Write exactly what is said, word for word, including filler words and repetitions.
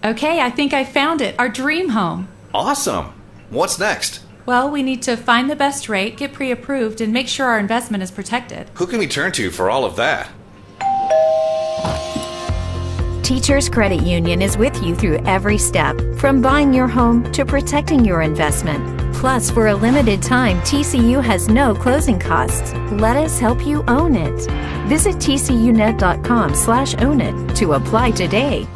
Okay, I think I found it. Our dream home. Awesome. What's next? Well, we need to find the best rate, get pre-approved, and make sure our investment is protected. Who can we turn to for all of that? Teachers Credit Union is with you through every step, from buying your home to protecting your investment. Plus, for a limited time, T C U has no closing costs. Let us help you own it. Visit T C U net dot com slash own it to apply today.